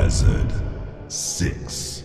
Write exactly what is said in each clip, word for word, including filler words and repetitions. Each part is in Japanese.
Biohazard six。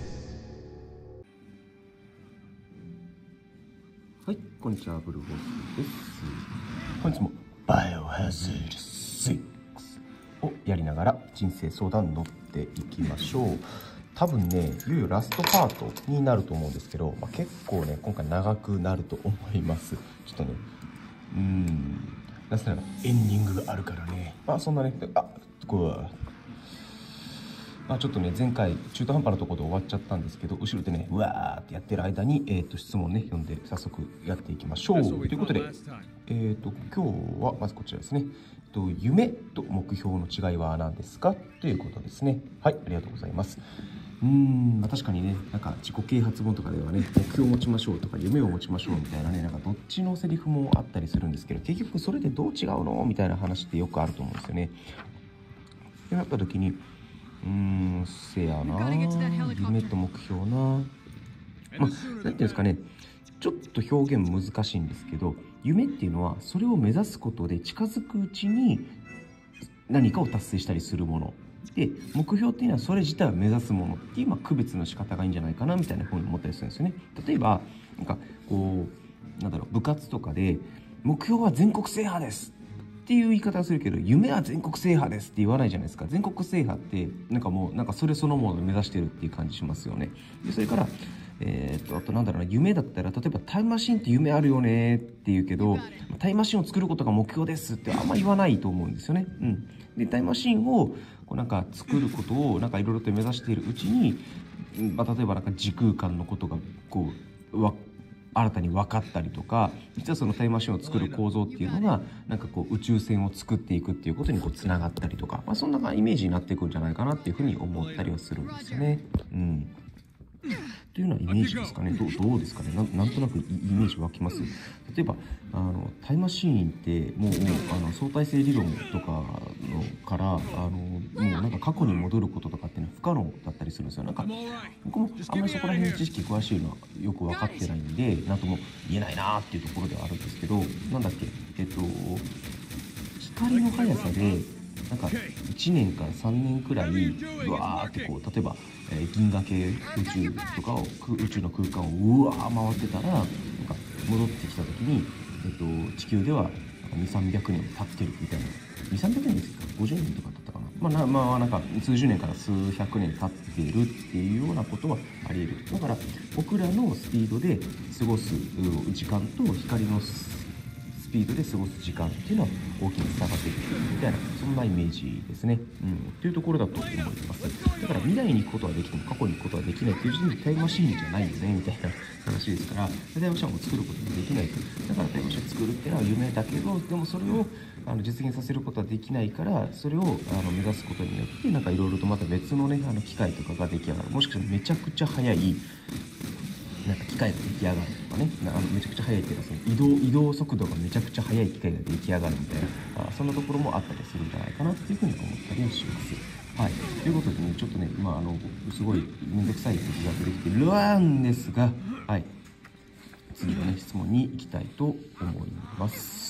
はい、こんにちは、ブルーホースです。本日もバイオハザードシックスをやりながら人生相談乗っていきましょう。多分ね、いよいよラストパートになると思うんですけど、まあ、結構ね、今回長くなると思います。ちょっとね、うーん、なぜならエンディングがあるからね。まあそんなね、あ、こう。まあ、ちょっとね前回中途半端なところで終わっちゃったんですけど、後ろでねうわーってやってる間に、えー、と質問ね読んで早速やっていきましょう。ということで、えー、と今日はまずこちらですね。と夢と目標の違いは何ですかということですね。はい、ありがとうございます。うーん、まあ、確かにね、なんか自己啓発本とかではね、目標を持ちましょうとか夢を持ちましょうみたいなね、なんかどっちのセリフもあったりするんですけど、結局それでどう違うのみたいな話ってよくあると思うんですよね。ってなった時に、うーん、せやな、夢と目標な、まあ、なんていうんですかね、ちょっと表現難しいんですけど、夢っていうのはそれを目指すことで近づくうちに何かを達成したりするもので、目標っていうのはそれ自体を目指すものっていう、まあ、区別の仕方がいいんじゃないかなみたいなふうに思ったりするんですよね。例えばなんかこうなんだろう、部活とかで目標は全国制覇ですっていう言い方をするけど、夢は全国制覇ですって言わないじゃないですか。全国制覇ってなんかもうなんかそれそのものを目指してるっていう感じしますよね。でそれからえー、っとあとなんだろうな、夢だったら例えばタイムマシンって夢あるよねって言うけど、タイムマシンを作ることが目標ですってあんま言わないと思うんですよね。うん、でタイムマシンをこうなんか作ることをなんかいろいろと目指しているうちに、まあ、例えばなんか時空間のことがこうわ新たに分かったりとか、実はそのタイムマシンを作る構造っていうのがなんかこう宇宙船を作っていくっていうことにこうつながったりとか、まあ、そんなイメージになっていくんじゃないかなっていうふうに思ったりはするんですよね。うんというようなイメージですかね。どう、どうですかね。なん、なんとなくイメージ湧きます。例えばあのタイムマシーンってもうあの相対性理論とかのからあのもうなんか過去に戻ることとかっていうのは不可能だったりするんですよ。なんか僕もあんまりそこら辺の知識詳しいのはよく分かってないんでなんとも言えないなっていうところではあるんですけど、なんだっけ、えっと光の速さでなんかいちねんからさんねんくらいうわーってこう例えば、えー、銀河系宇宙とかを宇宙の空間をうわー回ってたらなんか戻ってきた時に、えっと、地球ではにせんさんびゃくねん経ってるみたいな、にせんさんびゃくねんですかごじゅうねんとか経ったかな、まあ、なまあなんか数十年から数百年経っているっていうようなことはあり得る。だから僕らのスピードで過ごす時間と光のスピードで過ごす時間っていうのは大きく差が出てくるみたいな、そんなイメージですね。うん、っていうところだと思います。だから未来に行くことはできても過去に行くことはできないっていう時点でタイムマシーンじゃないよねみたいな話ですから、タイムマシーンを作ることができないと。だからタイムマシーンを作るっていうのは夢だけど、でもそれをあの実現させることはできないから、それをあの目指すことによってなんかいろいろとまた別のねあの機械とかが出来上がる。もしかしたらめちゃくちゃ速いなんか機械が出来上がるとかね、あのめちゃくちゃ速いっていうかその移動移動速度がめちゃくちゃ速い機械が出来上がるみたいな、あそんなところもあったりするんじゃないかなっていうふうに思ったりはします。はい、ということでね、ちょっとね今あのすごい面倒くさい時が出てきてるんですが、はい、次のね質問に行きたいと思います。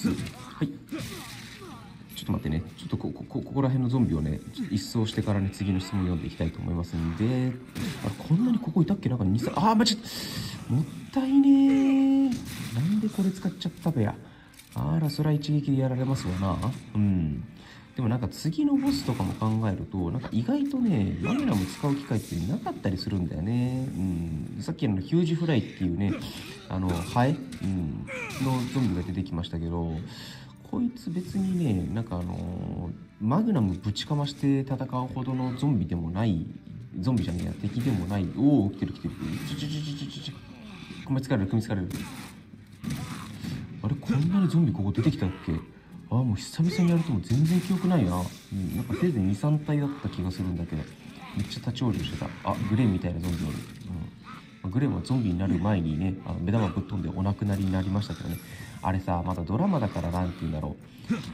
はい。ちょっと待ってね、ちょっとここここら辺のゾンビをね一掃してからね次の質問読んでいきたいと思いますんで、あこんなにここいたっけ、なんかにさんあー間違えもったいねー、なんでこれ使っちゃったべや。あらそら一撃でやられますわな。うん、でもなんか次のボスとかも考えるとなんか意外とねマグナム使う機会ってなかったりするんだよね。うん、さっきのヒュージフライっていうねあのハエ、うん、のゾンビが出てきましたけど、こいつ別にねなんかあのー、マグナムぶちかまして戦うほどのゾンビでもない、ゾンビじゃねえや敵でもない。おお来てる来てる、ちょちょちょちょちょちょ組みつかれる組みつかれる。あれこんなにゾンビここ出てきたっけ。ああもう久々にやるとも全然記憶ないな、うん、なんかせいぜいにさん体だった気がするんだけどめっちゃ立ち往生してた。あグレーみたいなゾンビおる。うん、グレーはゾンビになる前にねあの目玉ぶっ飛んでお亡くなりになりましたけどね。あれさまだドラマだからなんて言うんだろ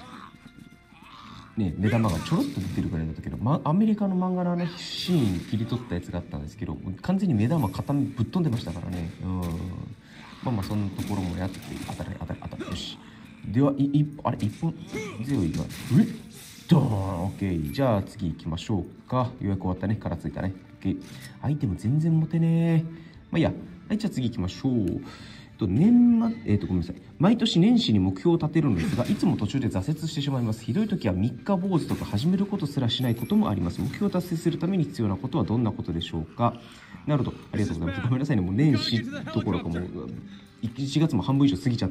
うね、目玉がちょろっと出てるぐらいだったけど、ま、アメリカの漫画のあのシーン切り取ったやつがあったんですけど完全に目玉片目ぶっ飛んでましたからね。うんまあまあそんなところもやって当たり当たり当たりよし。ではいいあれ一本強いがえドーン OK。 じゃあ次行きましょうか。ようやく終わったね。からついたね。OK。アイテム全然持てねえ。まあいいや。はい、じゃあ次行きましょう。えっと、年末、えっと、ごめんなさい。毎年年始に目標を立てるのですが、いつも途中で挫折してしまいます。ひどい時は三日坊主とか始めることすらしないこともあります。目標を達成するために必要なことはどんなことでしょうか。なるほど。ありがとうございます。ごめんなさいね。もう年始どころかもう、いちがつも半分以上過ぎちゃって、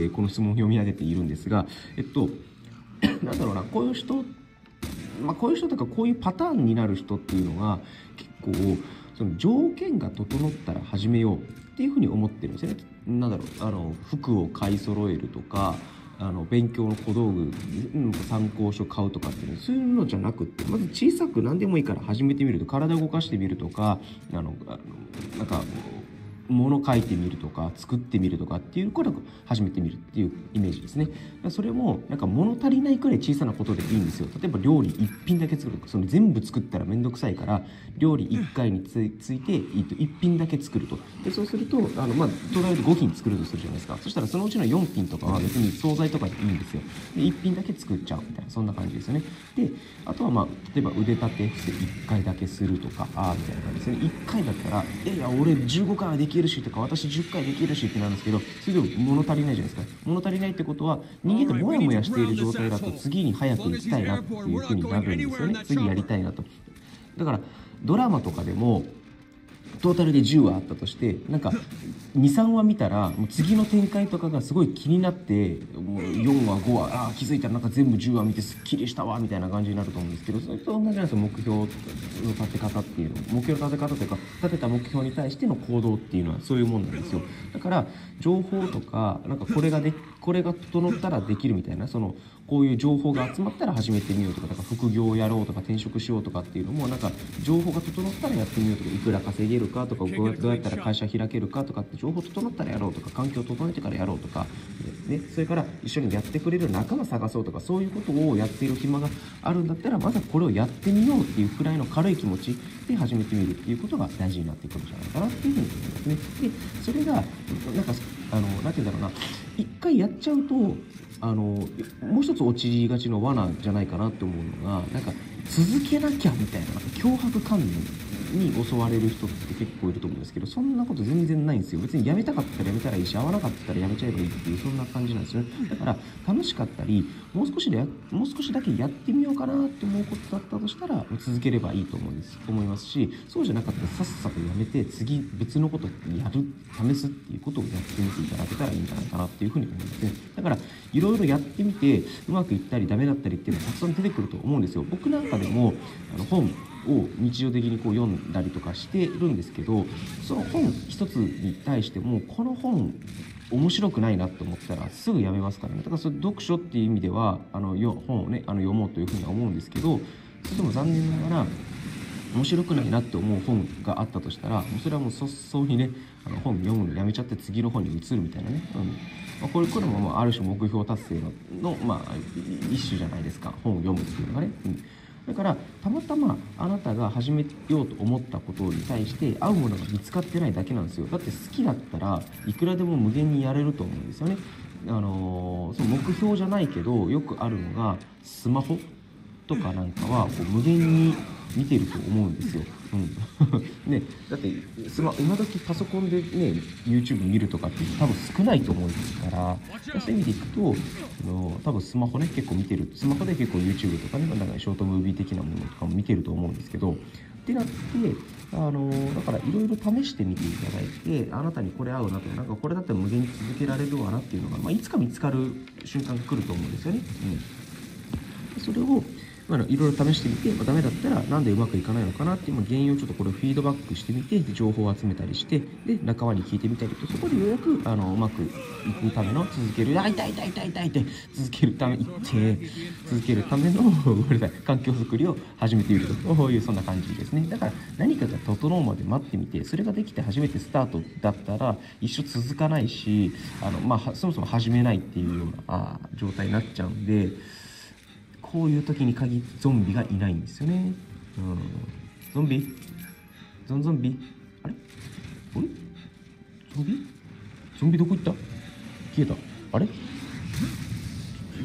この質問を読み上げているんですが、えっと、なんだろうな、こういう人、まあ、こういう人とかこういうパターンになる人っていうのが結構その条件が整ったら始めようっていうふうに思ってるんですよね。なんだろう、あの服を買い揃えるとか、あの勉強の小道具、うん、参考書買うとかっていうの、そういうのじゃなくって、まず小さく何でもいいから始めてみると、体を動かしてみるとか、あのあのなんか物書いてみるとか作ってみるとかっていうから始めてみるっていうイメージですね。それもなんか物足りないくらい小さなことでいいんですよ。例えば料理いっぴんだけ作るとか、その全部作ったら面倒くさいから料理いっかいについていっぴんだけ作ると。でそうするとあの、まあ、トータルでご品作るとするじゃないですか。そしたらそのうちのよん品とかは別に惣菜とかでいいんですよ。でいっ品だけ作っちゃうみたいな、そんな感じですよね。であとはまあ例えば腕立てしていっかいだけするとか、ああみたいな感じですね。いっかいだったらいやいや俺じゅうごかいはできるしとか、私じゅっかいできるしってなるんですけど、それでも物足りないじゃないですか。物足りないってことは人間ってモヤモヤしている状態だと次に早く行きたいなっていう風になるんですよね。次やりたいなと。だからドラマとかでもトータルでじゅうわあったとして、なんかにさんわ見たらもう次の展開とかがすごい気になって、もうよんわごわ、ああ気づいたらなんか全部じゅうわ見てすっきりしたわみたいな感じになると思うんですけど、それと同じなんですよ。目標の立て方っていうの、目標の立て方というか立てた目標に対しての行動っていうのはそういうもんなんですよ。だから情報とかなんかこれがでこれが整ったらできるみたいな、そのこういう情報が集まったら始めてみようとか、だから副業をやろうとか転職しようとかっていうのも、なんか情報が整ったらやってみようとか、いくら稼げるかとか、どうやどうやったら会社開けるかとかって情報整ったらやろうとか、環境整えてからやろうとか、ね、それから一緒にやってくれる仲間探そうとか、そういうことをやっている暇があるんだったら、まずはこれをやってみようっていうくらいの軽い気持ちで始めてみるっていうことが大事になってくるんじゃないかなっていうふうに思いますね。でそれがなんかあのなんていうんだろうな、一回やっちゃうとあのもう一つ落ちがちの罠じゃないかなって思うのが、なんか続けなきゃみたいな、なんか脅迫観念に襲われる人って結構いると思うんですけど、そんなこと全然ないんですよ。別にやめたかったらやめたらいいし、合わなかったらやめちゃえばいいっていう、そんな感じなんですよね。だから楽しかったり、もう少しでやもう少しだけやってみようかなって思うことだったとしたら続ければいいと思うんです思いますし、そうじゃなかったらさっさとやめて次別のことやる試すっていうことをやってみていただけたらいいんじゃないかなっていうふうに思いますね。だからいろいろやってみてうまくいったりダメだったりっていうのがたくさん出てくると思うんですよ。僕なんかでもあの本を日常的にこう読んだりとかしてるんですけど、その本一つに対してもこの本面白くないなと思ったらすぐやめますからね。だからそれ読書っていう意味ではあの本をねあの読もうというふうには思うんですけど、それでも残念ながら面白くないなって思う本があったとしたら、もうそれはもう早々にねあの本読むのやめちゃって次の本に移るみたいなね、うんまあ、これこれもまあある種目標達成のの、まあ、一種じゃないですか、本を読むっていうのがね。うんだからたまたまあなたが始めようと思ったことに対して合うものが見つかってないだけなんですよ。だって好きだったらいくらでも無限にやれると思うんですよね。あのー、その目標じゃないけどよくあるのがスマホとかなんかはこう無限に見てると思うんですよ。うんね、だってスマ今時パソコンでね YouTube 見るとかって多分少ないと思うんですから、そういう意味でいくとあの多分スマホね結構見てる、スマホで結構 YouTube とかね、なんかショートムービー的なものとかも見てると思うんですけど、ってなってあのだからいろいろ試してみていただいて、あなたにこれ合うなとか、なんかこれだったら無限に続けられるわなっていうのが、まあ、いつか見つかる瞬間が来ると思うんですよね。うん、それをまあ、いろいろ試してみて、まあ、ダメだったらなんでうまくいかないのかなっていう、まあ、原因をちょっとこれをフィードバックしてみて、で情報を集めたりして、で仲間に聞いてみたりと、そこでようやくあのうまくいくための続ける、あ痛い痛い痛い痛いって続けるため、いって続けるためのごめんなさい環境づくりを始めていると、こういうそんな感じですね。だから何かが整うまで待ってみて、それができて初めてスタートだったら一生続かないし、あの、まあ、そもそも始めないっていうようなあ状態になっちゃうんで、こういう時に限ってゾンビがいないんですよね。うん、ゾンビゾンゾンビあれあれゾンビゾンビどこ行った、消えた、あれち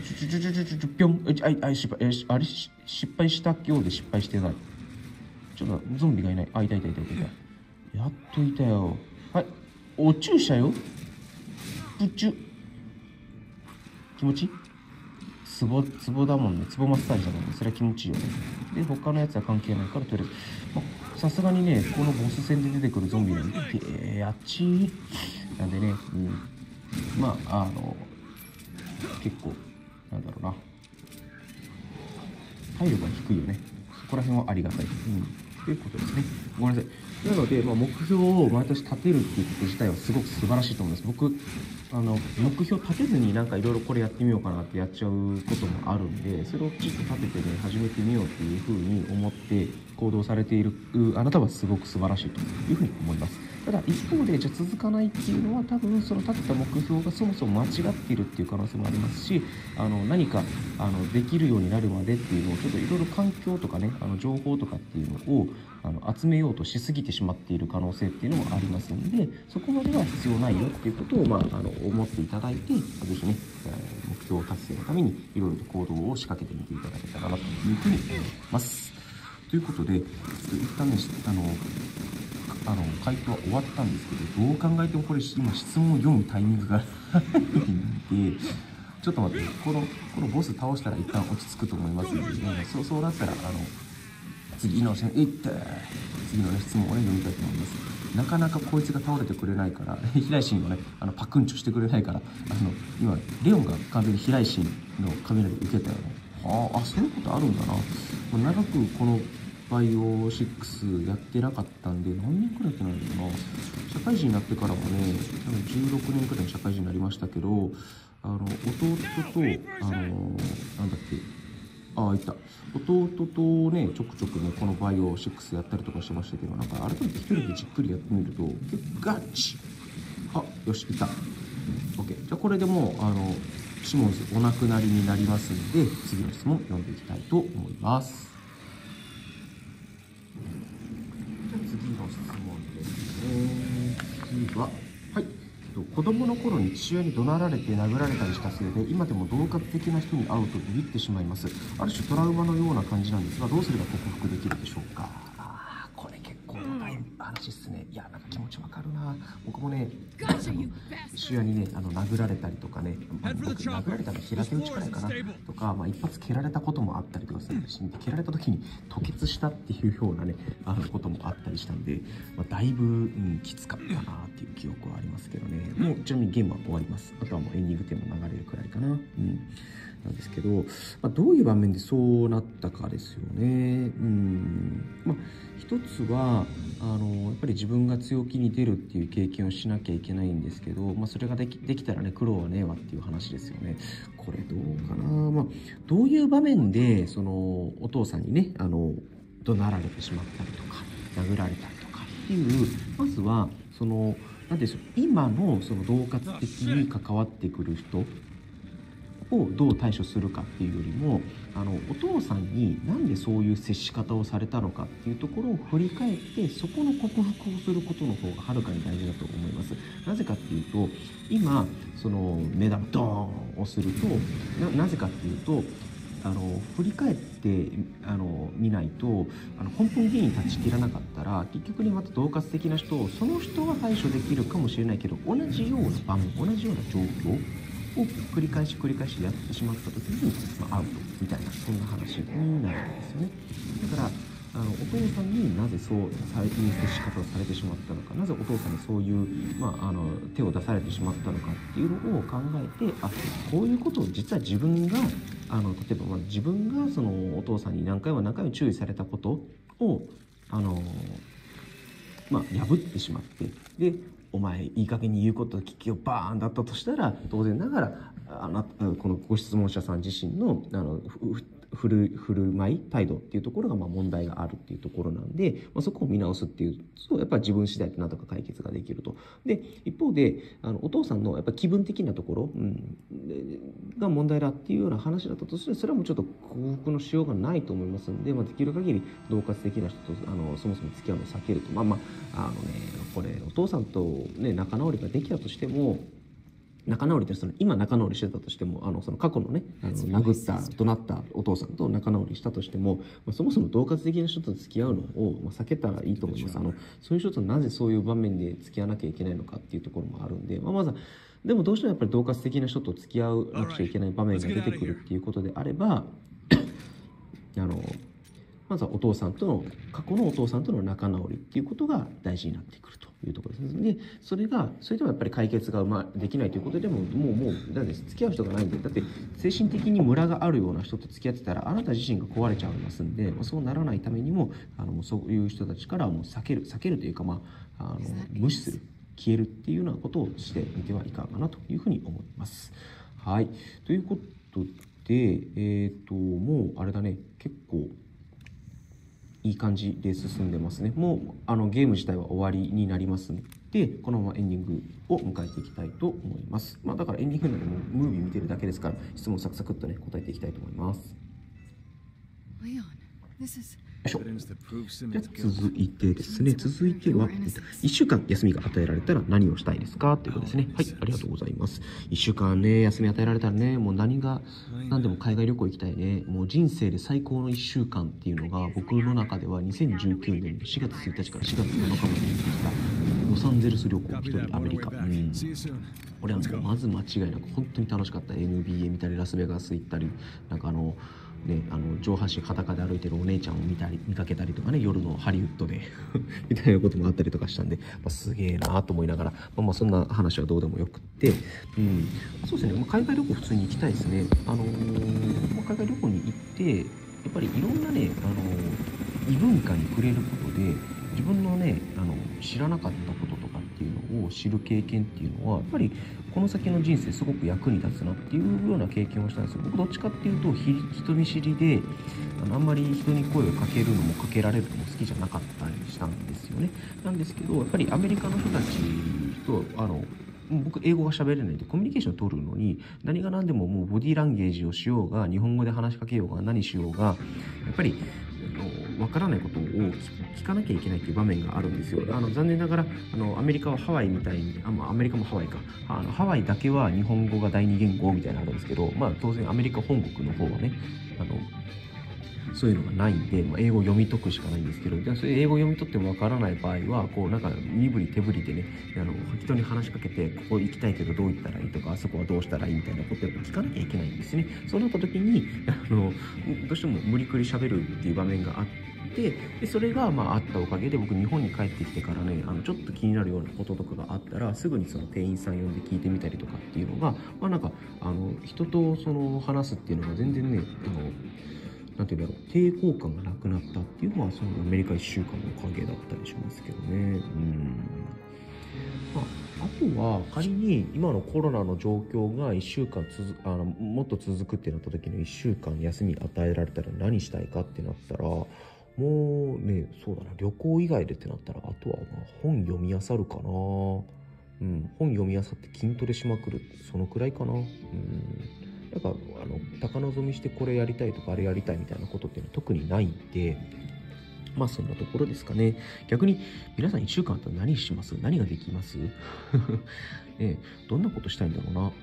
ちょちょちょちょちょちょぴょん、えああ失敗、えあれ失敗したようで失敗してない。ちょっとゾンビがいない。あ、いたいたいたいたいた。やっといたよ。はい、お注射よ。プチュ。気持ちいい？ツボ、ツボだもんね。ツボマッサージだもんね。それは気持ちいいよね。で、他のやつは関係ないから、とりあえず。まあ、さすがにね、このボス戦で出てくるゾンビなんで、えー、あっちー。なんでね、うん。まあ、あの、結構、なんだろうな。体力が低いよね。そこら辺はありがたい。うん。ということですね。ごめんなさい。なので、まあ、目標を毎年立てるっていうこと自体はすごく素晴らしいと思います。僕、あの、目標立てずになんかいろいろこれやってみようかなってやっちゃうこともあるんで、それをきちっと立ててね、始めてみようっていうふうに思って行動されているあなたはすごく素晴らしいというふうに思います。ただ一方でじゃあ続かないっていうのは多分その立てた目標がそもそも間違っているっていう可能性もありますし、あの何かあのできるようになるまでっていうのをちょっといろいろ環境とかね、あの情報とかっていうのをあの集めようとしすぎてしまっている可能性っていうのもありますので、そこまでは必要ないよっていうことを、まあ、あの思っていただいて、ぜひね、目標達成のためにいろいろと行動を仕掛けてみていただけたらなというふうに思います。ということで、一旦ね、あのあの回答は終わったんですけど、どう考えてもこれ今質問を読むタイミングがないんで、ちょっと待って、このこのボス倒したら一旦落ち着くと思いますので、ね、そうそうなったらあの次のいって次の、ね、質問を、ね、読みたいと思います。なかなかこいつが倒れてくれないから平井心をねあのパクンチョしてくれないから、あの今レオンが完全に平井心の雷受けたよね。ああ、そういうことあるんだな。長くこのバイオシックスやってなかったんで、何年くらいやってないのかな。社会人になってからもね、多分じゅうろくねんくらいの社会人になりましたけど、あの弟と、あのなんだっけ、ああ、いた。弟とね、ちょくちょくね、このバイオシックスやったりとかしてましたけど、なんか改めて一人でじっくりやってみると、結構ガチ。あ、よし、いた。オッケー。じゃあこれでもう、あの、シモンズお亡くなりになりますので、次の質問読んでいきたいと思います。じゃあ次の質問ですね。次は、はい。子供の頃に父親に怒鳴られて殴られたりしたせいで、今でも恫喝的な人に会うとビビってしまいます。ある種トラウマのような感じなんですが、どうすれば克服できるでしょうか。あー、これ結構長い話っすね。いや、なんか気持ちわかるな。僕もね、あの父親にね、あの殴られたりとかね、まあ、僕殴られたの平手打ちくらいかなとか、まあ、一発蹴られたこともあったりとかするし、蹴られた時に吐血したっていうようなね、あのこともあったりしたんで、まあ、だいぶ、うん、きつかったなっていう記憶はありますけどね。もうちなみにゲームは終わります。あとはもうエンディングテーマ流れるくらいかな。うん。なんですけど、まあ、どういう場面でそうなったかですよね。うん。まあ、一つは、あの、やっぱり自分が強気に出るっていう経験をしなきゃいけないんですけど、まあ、それができ、できたらね、苦労はねえわっていう話ですよね。これどうかな。まあ、どういう場面で、その、お父さんにね、あの、怒鳴られてしまったりとか、殴られたりとかっていう、まずは、その、なんでしょう、今のその恫喝的に関わってくる人をどう対処するかっていうよりも、あのお父さんになんでそういう接し方をされたのかっていうところを振り返って、そこの克服をすることの方がはるかに大事だと思います。なぜかっていうと、今その目玉ドーンをすると な, なぜかっていうとあの振り返ってあの見ないと、あの根本原因に断ち切らなかったら、結局にまた恫喝的な人をその人は対処できるかもしれないけど、同じような場面、同じような状況を繰り返し繰り返しやってしまった時に、まあ、アウトみたいな、そんな話になるんですよね。だからあのお父さんになぜそうされいう接し方をされてしまったのか、なぜお父さんにそういう、まあ、あの手を出されてしまったのかっていうのを考えて、あ、こういうことを実は自分があの例えば、まあ、自分がそのお父さんに何回も何回も注意されたことをあの、まあ、破ってしまって、でお前いい加減に言うことを聞きよバーンだったとしたら、当然ながらあなこのご質問者さん自身のあの振る振る舞い態度っていうところがまあ問題があるっていうところなんで、まあ、そこを見直すっていうとやっぱり自分次第でなんとか解決ができると。で一方であのお父さんのやっぱ気分的なところ、うん、が問題だっていうような話だったとして、それはもうちょっと克服のしようがないと思いますんで、まあ、できる限り恫喝的な人とあのそもそも付き合うのを避けると。まあまああのねこれお父さんとね仲直りができたとしても、 仲直りってその今仲直りしてたとしても、あのその過去のね、あの殴った怒鳴ったお父さんと仲直りしたとしても、まあ、そもそも恫喝的な人と付き合うのを、まあ、避けたらいいと思います。あのそういう人となぜそういう場面で付き合わなきゃいけないのかっていうところもあるんで、まあ、まずはでもどうしてもやっぱり恫喝的な人と付き合わなくちゃいけない場面が出てくるっていうことであればあのまずはお父さんとの過去のお父さんとの仲直りっていうことが大事になってくるというところですね。でそれがそれでもやっぱり解決がうまできないということでももうもうだって付き合う人がないんで、だって精神的にムラがあるような人と付き合ってたらあなた自身が壊れちゃいますんで、そうならないためにもあのそういう人たちからもう避ける避けるというか、まあ、あの無視する消えるっていうようなことをしてみてはいかがかなというふうに思います。はい、ということで、えっともうあれだね、結構いい感じで進んでますね。もうあのゲーム自体は終わりになりますので、このままエンディングを迎えていきたいと思います。まあだからエンディングなのでもムービー見てるだけですから、質問サクサクっとね答えていきたいと思います。 Leon, this is じゃあ続いてですね、続いてはいっしゅうかん休みが与えられたら何をしたいですかということですね。はい、ありがとうございます。いっしゅうかんね、休み与えられたらね、もう何が何でも海外旅行行きたいね。もう人生で最高のいっしゅうかんっていうのが僕の中ではにせんじゅうきゅうねんのしがつついたちからしがつなのかまで行ってきたロサンゼルス旅行、一人アメリカ。うん。これはもうまず間違いなく本当に楽しかった。 エヌビーエー 見たりラスベガス行ったり、なんかあのね、あの上半身裸で歩いてるお姉ちゃんを見たり見かけたりとかね、夜のハリウッドでみたいなこともあったりとかしたんで、まあ、すげえなと思いながら、まあ、まあそんな話はどうでもよくって、うん、そうですね、まあ、海外旅行普通に行きたいですね。あのーまあ、海外旅行に行ってやっぱりいろんなね、あのー異文化に触れることで自分のね、あの知らなかったこととかっていうのを知る経験っていうのはやっぱりこの先の人生すごく役に立つなっていうような経験をしたんですよ。僕どっちかっていうと人見知りで、あのあんまり人に声をかけるのもかけられるのも好きじゃなかったりしたんですよね。なんですけどやっぱりアメリカの人たちとあの僕英語が喋れないんでコミュニケーションを取るのに何が何でももうボディーランゲージをしようが日本語で話しかけようが何しようがやっぱりわからないことを聞かなきゃいけないっていう場面があるんですよ。あの残念ながらあのアメリカはハワイみたいにあ、まあ、アメリカもハワイかあのハワイだけは日本語が第二言語みたいなのあるんですけど、まあ、当然アメリカ本国の方はねあのそういうのがないんで、まあ、英語を読み解くしかないんですけど、じゃあそれ英語を読み取ってもわからない場合はこうなんか身振り手振りでねあの人に話しかけてここ行きたいけどどう行ったらいいとかあそこはどうしたらいいみたいなことを聞かなきゃいけないんですね。そうなった時にあのどうしても無理くり喋るっていう場面があってでそれがまああったおかげで僕日本に帰ってきてからねあのちょっと気になるようなこととかがあったらすぐにその店員さん呼んで聞いてみたりとかっていうのがまあなんかあの人とその話すっていうのが全然ねあのなんていうんだろう抵抗感がなくなったっていうのはそのアメリカいっしゅうかんのおかげだったりしますけどね。うんまあ、あとは仮に今のコロナの状況がいっしゅうかんつづあのもっと続くってなった時のいっしゅうかん休み与えられたら何したいかってなったらもうねそうだな旅行以外でってなったらあとはまあ本読み漁るかな。うん、本読み漁って筋トレしまくるそのくらいかな。うんなんかあの高望みしてこれやりたいとかあれやりたいみたいなことっていうのは特にないんでまあそんなところですかね。逆に皆さんいっしゅうかんあったら何します？何ができます？ね、どんなことしたいんだろうな。うん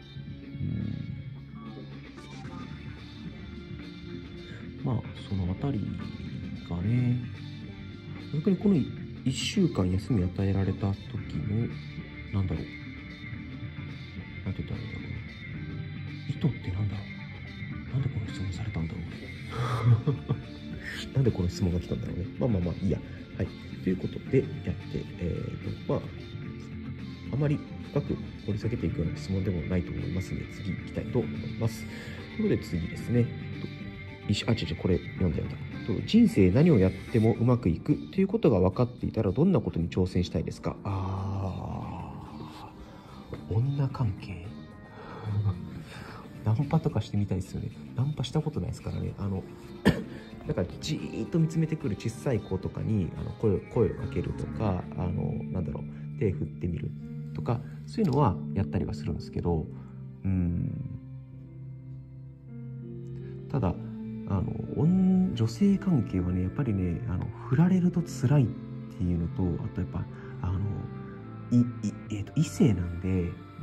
まあそのあたりがね逆にこのいっしゅうかん休み与えられた時のなんだろうなんて言ったらいいんだろうな意図ってなんだろうなんでこの質問されたんだろうなんでこの質問が来たんだろうね。まあまあまあいいや。はい。ということでやって、えーと、まあ、あまり深く掘り下げていくような質問でもないと思いますので、次行きたいと思います。ということで次ですね。あ、違う違う、これ読んだ読んだ。人生何をやってもうまくいくということが分かっていたらどんなことに挑戦したいですか？あー、女関係ナンパとかしてみたいですよね。ナンパしたことないですからね。あのだからじーっと見つめてくる小さい子とかにあの 声, 声をかけるとかあのなんだろう手振ってみるとかそういうのはやったりはするんですけどうーんただあの女性関係はねやっぱりねあの振られると辛いっていうのとあとやっぱあのいい、えーと、異性なんで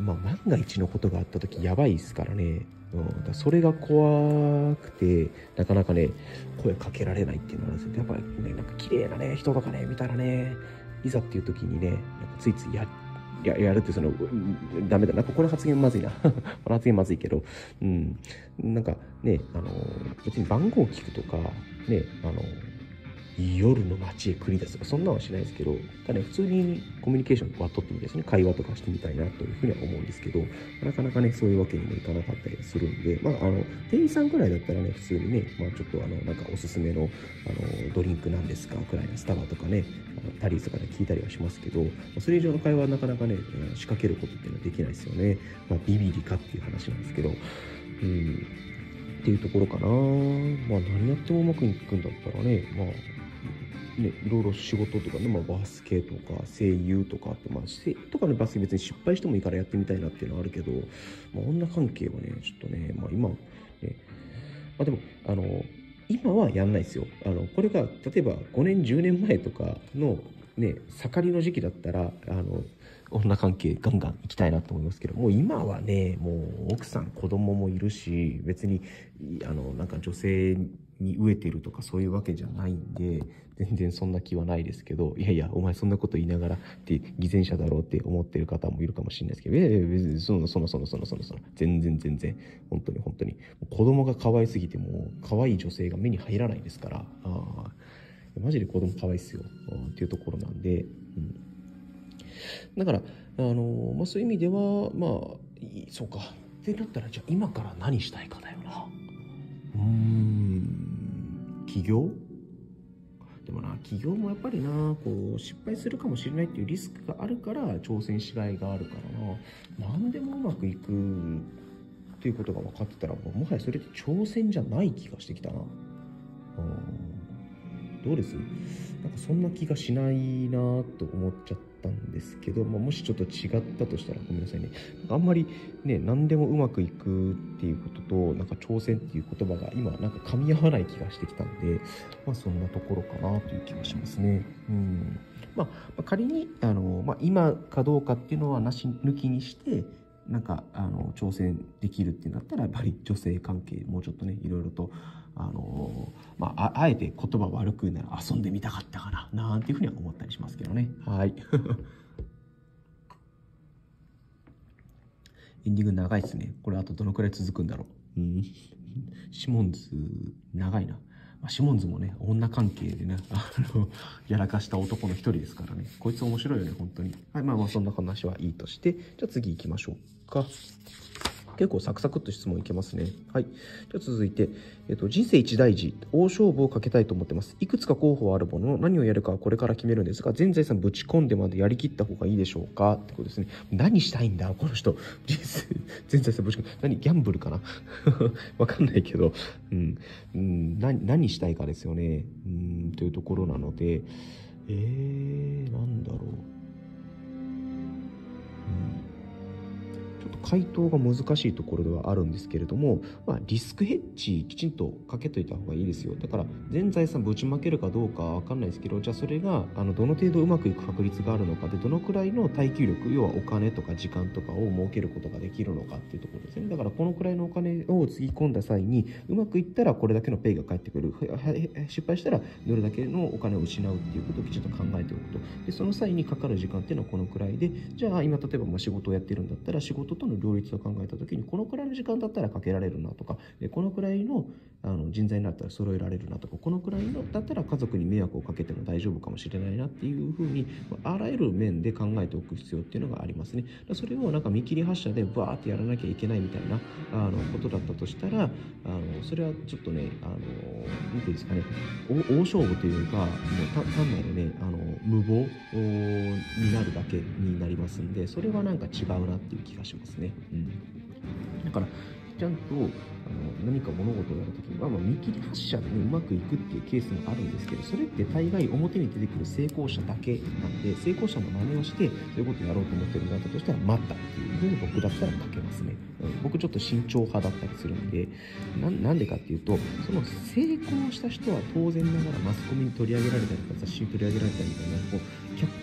まあ、万が一のことがあった時やばいですからね、うん、だからそれが怖くてなかなかね声かけられないっていうのがあるんですよ。やっぱりねなんか綺麗なね人とかね見たらねいざっていう時にねなんかついついやや, やるってそのダメだなんかこの発言まずいなこの発言まずいけど、うん、なんかねあの別に番号聞くとかねあの夜の街へ繰り出すとかそんなのはしないですけど、ただね普通にコミュニケーションは取ってみたいですね、会話とかしてみたいなというふうには思うんですけど、なかなかねそういうわけにもいかなかったりするんで、まああの店員さんくらいだったらね普通にねまあちょっとあのなんかおすすめのあのドリンクなんですかくらいのスタバとかねあのタリーズとかで聞いたりはしますけど、それ以上の会話はなかなかね仕掛けることっていうのはできないですよね。まあビビりかっていう話なんですけど、うんっていうところかな。まあ何やってもうまくいくんだったらねまあね、いろいろ仕事とかね、まあ、バスケとか声優とかって、まあ、声優とかのバスケ別に失敗してもいいからやってみたいなっていうのはあるけど、まあ、女関係はねちょっとね、まあ、今ね、まあ、でもあの今はやんないですよ。あのこれが例えばごねんじゅうねんまえとかのね盛りの時期だったらあの女関係ガンガン行きたいなと思いますけど、もう今はねもう奥さん子供もいるし別にあのなんか女性に飢えてるとかそういうわけじゃないんで全然そんな気はないですけど、いやいやお前そんなこと言いながらって偽善者だろうって思ってる方もいるかもしれないですけど、いやいや別にそのそのそのそのそのその全然全然本当に本当に子供が可愛すぎても可愛い女性が目に入らないですから、あマジで子供可愛いっすよっていうところなんで、うん、だからあの、まあ、そういう意味ではまあそうかってなったらじゃあ今から何したいかだよな。うーん起業でもな起業もやっぱりなこう失敗するかもしれないっていうリスクがあるから挑戦しがいがあるからな。何でもうまくいくっていうことが分かってたらもはやそれって挑戦じゃない気がしてきたな。どうです？なんかそんな気がしないなと思っちゃったんですけど、まあ、もしちょっと違ったとしたらごめんなさいね。なんかあんまりね何でもうまくいくっていうこととなんか挑戦っていう言葉が今なんか噛み合わない気がしてきたんで、まあそんなところかなという気がしますね。うんまあ、まあ、仮にあの、まあ、今かどうかっていうのはなし抜きにしてなんかあの挑戦できるってなったらやっぱり女性関係もうちょっとねいろいろとあのまあ、ああえて言葉悪くなら遊んでみたかったかななんていうふうには思ったりしますけどね。はいエンディング長いですね。これあとどのくらい続くんだろう。うんシモンズ長いな。まあ、シモンズもね女関係でねあのやらかした男の一人ですからね。こいつ面白いよね本当に。はい、まあまあそんな話はいいとして、じゃあ次行きましょうか。結構サクサクっと質問いけますね。はい。じゃあ続いて、えっと、人生一大事、大勝負をかけたいと思ってます。いくつか候補はあるものの、何をやるかはこれから決めるんですが、全財産ぶち込んでまでやりきった方がいいでしょうかってことですね。何したいんだこの人。人生、全財産ぶち込んで、何ギャンブルかなわかんないけど、うん、うん、何、何したいかですよね。うん、というところなので、えー、なんだろう。回答が難しいところではあるんですけれども、まあ、リスクヘッジきちんとかけといた方がいいですよ。だから全財産ぶちまけるかどうかは分かんないですけど、じゃあそれがあのどの程度うまくいく確率があるのかで、どのくらいの耐久力、要はお金とか時間とかを設けることができるのかっていうところですね。だからこのくらいのお金をつぎ込んだ際にうまくいったらこれだけのペイが返ってくる、失敗したらどれだけのお金を失うっていうことをきちんと考えておくと。でその際にかかる時間っていうのはこのくらいで、じゃあ今例えばまあ仕事をやってるんだったら仕事との両立を考えた時にこのくらいの時間だったらかけられるなとか、このくらいのあの人材になったら揃えられるなとか、このくらいのだったら家族に迷惑をかけても大丈夫かもしれないなっていうふうにあらゆる面で考えておく必要っていうのがありますね。それをなんか見切り発車でバーってやらなきゃいけないみたいなあのことだったとしたら、あのそれはちょっとね、あのなんていうんですかね、大勝負というかもう単なるねあの無謀になるだけになりますんで、それはなんか違うなっていう気がしますね。うん、だからちゃんとあの何か物事をやるときには、まあ、見切り発車で、ね、うまくいくっていうケースもあるんですけど、それって大概表に出てくる成功者だけなんで、成功者の真似をしてそういうことをやろうと思ってるんだったとしたら待ったっていうふうに僕だったら書けますね。うん、僕ちょっと慎重派だったりするんで、な, なんでかっていうと、その成功した人は当然ながらマスコミに取り上げられたりとか雑誌に取り上げられたりみたいなこう脚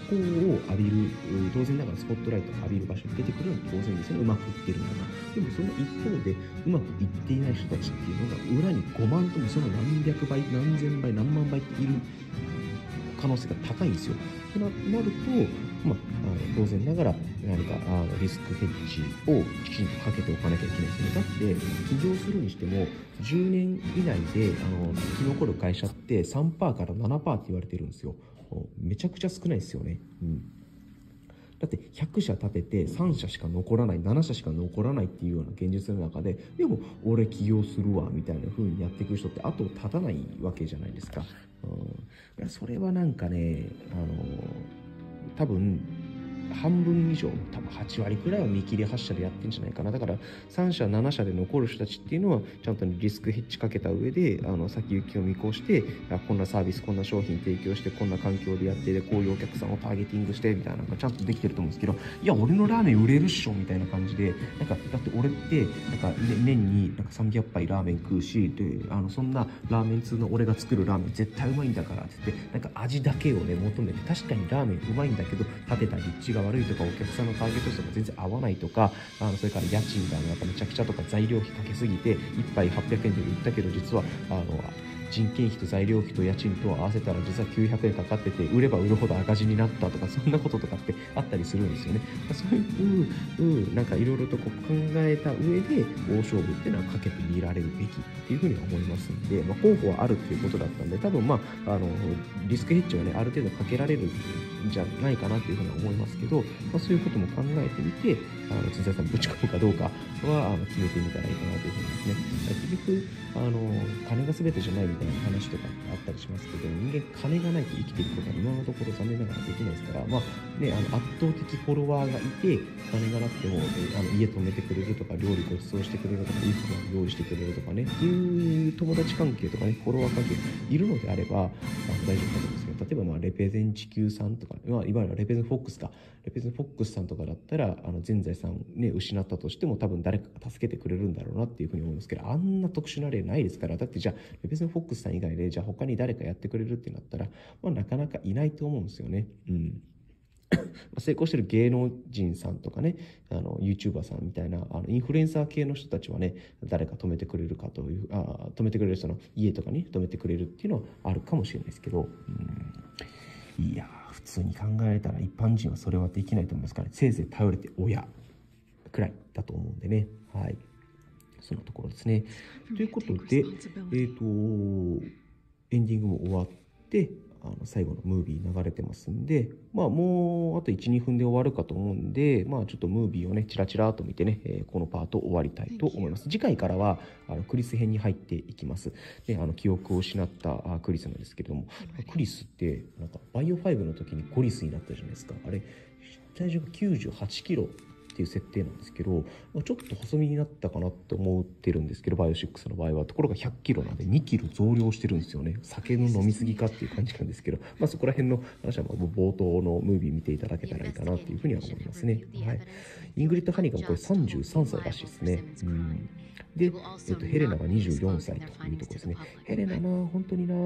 光を浴びる、当然ながらスポットライトを浴びる場所に出てくるのは当然ですね、うまくいってるんだな。でもその一方でうまくいっていない人たちっていうのが裏にごまんともその何百倍何千倍何万倍っている可能性が高いんですよ。と な, なると、まあ、あの当然ながら何かあのリスクヘッジをきちんとかけておかなきゃいけないですね。だって起業するにしてもじゅうねん以内であの生き残る会社って さんパーセント から ななパーセント って言われてるんですよ。めちゃくちゃ少ないですよね。うん、だってひゃくしゃ立ててさんしゃしか残らない、ななしゃしか残らないっていうような現実の中で、でも俺起業するわみたいな風にやっていく人って後を絶たないわけじゃないですか。うん、それはなんかね、あの多分半分以上、多分はちわりくらいは見切り発車でやってんじゃないかな。だからさんしゃななしゃで残る人たちっていうのはちゃんとリスクヘッジかけた上であの先行きを見越して、あこんなサービスこんな商品提供してこんな環境でやってでこういうお客さんをターゲティングしてみたいなのがちゃんとできてると思うんですけど、いや俺のラーメン売れるっしょみたいな感じで、なんかだって俺ってなんか、ね、年になんかさんびゃくぱいラーメン食うし、であのそんなラーメン通の俺が作るラーメン絶対うまいんだからって言ってなんか味だけをね求めて、確かにラーメンうまいんだけど立てた立地が悪いとかお客さんのターゲット数が全然合わないとか、あのそれから家賃がなんかめちゃくちゃとか材料費かけすぎていっぱいはっぴゃくえんで売ったけど実はあの人件費と材料費と家賃と合わせたら実はきゅうひゃくえんかかってて売れば売るほど赤字になったとか、そんなこととかってあったりするんですよね。そういう、なんかいろいろとこう考えた上で大勝負っていうのはかけてみられるべきっていうふうには思いますんで、まあ、候補はあるっていうことだったんで、多分まああのリスクヘッジはねある程度かけられるんじゃないかなっていうふうには思いますけど、まあ、そういうことも考えてみてあの辻田さんぶち込むかどうかはあの決めてみたらいいかなというふうにですね。結局あの金が全てじゃないみたいな話とかあったりしますけど、人間金がないと生きていくことは今のところ残念ながらできないですから、まあね、あの圧倒的フォロワーがいて金がなくても、えあの家泊めてくれるとか料理ご馳走してくれるとか衣服まで用意してくれるとかねっていう友達関係とかねフォロワー関係いるのであればあの大丈夫だと思うんですけど、例えばまあレペゼン地球さんとか、まあ、いわゆるレペゼンフォックスかレペゼンフォックスさんとかだったらあの全財産ね失ったとしても多分誰かが助けてくれるんだろうなっていうふうに思いますけど、あんな特殊な例ないですから。だってじゃあレペゼンフォックスさん以外でじゃあ他に誰かやってくれるってなったら、まあ、なかなかいないと思うんですよね。うん成功してる芸能人さんとかね、あの YouTuber さんみたいなあのインフルエンサー系の人たちはね、誰か止めてくれるかという、あ止めてくれる人の家とかに止めてくれるっていうのはあるかもしれないですけど、うん、いや普通に考えたら一般人はそれはできないと思いますから、ね、せいぜい頼れて親くらいだと思うんでね。はい、そのところですね。ということで、えーとエンディングも終わってあの最後のムービー流れてますんで、まあもうあと いちにふんで終わるかと思うんで、まあちょっとムービーをねチラチラと見てね、えー、このパート終わりたいと思います。次回からはあのクリス編に入っていきます。で、あの記憶を失ったあクリスなんですけれども、クリスってなんかバイオファイブの時にゴリスになったじゃないですか。あれ体重がきゅうじゅうはちキロっていう設定なんですけど、ちょっと細身になったかなって思ってるんですけど、バイオシックスの場合はところがひゃっキロなんでにキロ増量してるんですよね。酒の飲みすぎかっていう感じなんですけど、まあ、そこら辺の話は冒頭のムービー見ていただけたらいいかなっていうふうには思いますね。はい、イングリッド・ハニガンこれさんじゅうさんさいらしいですね。うんで、えっと、ヘレナがにじゅうよんさいというところですね。ヘレナな本当にな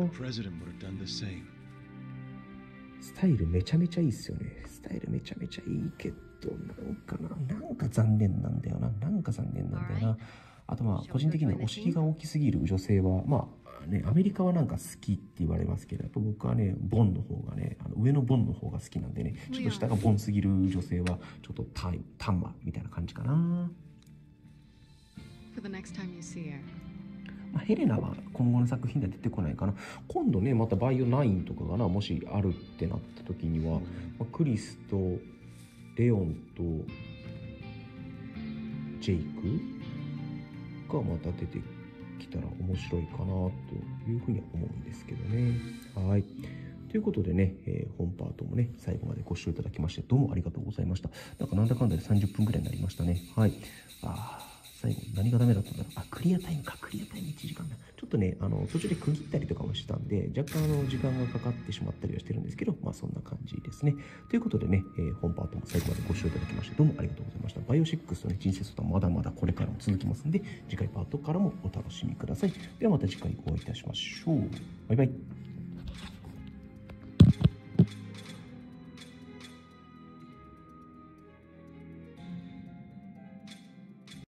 スタイルめちゃめちゃいいっすよね。スタイルめちゃめちゃいいけどなんかな、なんか残念なんだよな。なんか残念なんだよな。あとまあ、個人的にはお尻が大きすぎる女性は、まあね、アメリカはなんか好きって言われますけど、やっぱ僕はね、ボンの方がね、あの上のボンの方が好きなんでね、ちょっと下がボンすぎる女性は、ちょっとタイ、タンマみたいな感じかな。まあ、ヘレナは今後の作品では出てこないかな。今度ね、またバイオナインとかがな、もしあるってなった時には、まあ、クリスと、レオンとジェイクがまた出てきたら面白いかなというふうには思うんですけどね。はい。ということでね、えー、本パートもね、最後までご視聴いただきましてどうもありがとうございました。なんかなんだかんだでさんじゅっぷんぐらいになりましたね。はい。あー最後何がダメだったんだろう。あ、クリアタイムか。クリアタイムいちじかんだ。ちょっとね、あの、途中で区切ったりとかもしたんで、若干あの、時間がかかってしまったりはしてるんですけど、まあそんな感じですね。ということでね、えー、本パートも最後までご視聴いただきまして、どうもありがとうございました。バイオシックスとね、人生相談まだまだこれからも続きますんで、次回パートからもお楽しみください。ではまた次回お会いいたしましょう。バイバイ。